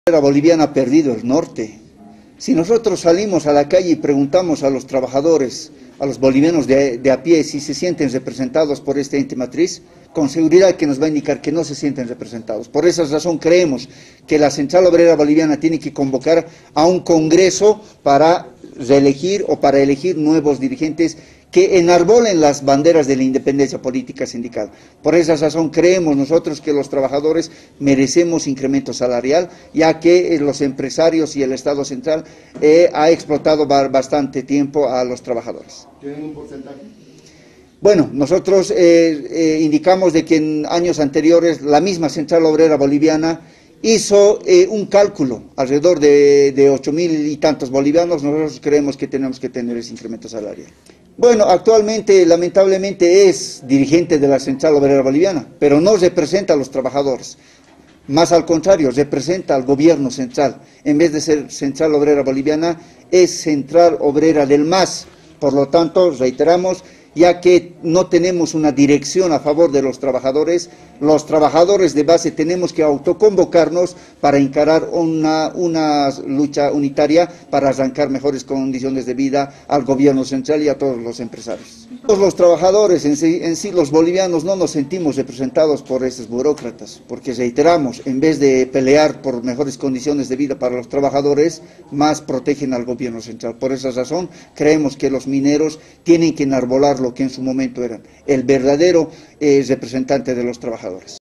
La boliviana ha perdido el norte. Si nosotros salimos a la calle y preguntamos a los trabajadores, a los bolivianos de a pie, si se sienten representados por este ente matriz, con seguridad que nos va a indicar que no se sienten representados. Por esa razón creemos que la Central Obrera Boliviana tiene que convocar a un congreso para reelegir o para elegir nuevos dirigentes que enarbolen las banderas de la independencia política sindical. Por esa razón creemos nosotros que los trabajadores merecemos incremento salarial, ya que los empresarios y el Estado central ha explotado bastante tiempo a los trabajadores. ¿Tienen un porcentaje? Bueno, nosotros indicamos de que en años anteriores la misma Central Obrera Boliviana hizo un cálculo alrededor de 8.000 y tantos bolivianos. Nosotros creemos que tenemos que tener ese incremento salarial. Bueno, actualmente, lamentablemente, es dirigente de la Central Obrera Boliviana, pero no representa a los trabajadores. Más al contrario, representa al gobierno central. En vez de ser Central Obrera Boliviana, es Central Obrera del MAS. Por lo tanto, reiteramos, ya que no tenemos una dirección a favor de los trabajadores de base tenemos que autoconvocarnos para encarar una lucha unitaria para arrancar mejores condiciones de vida al gobierno central y a todos los empresarios. Todos los trabajadores en sí, los bolivianos, no nos sentimos representados por esos burócratas, porque reiteramos, en vez de pelear por mejores condiciones de vida para los trabajadores, más protegen al gobierno central. Por esa razón, creemos que los mineros tienen que enarbolar lo que en su momento eran el verdadero representante de los trabajadores.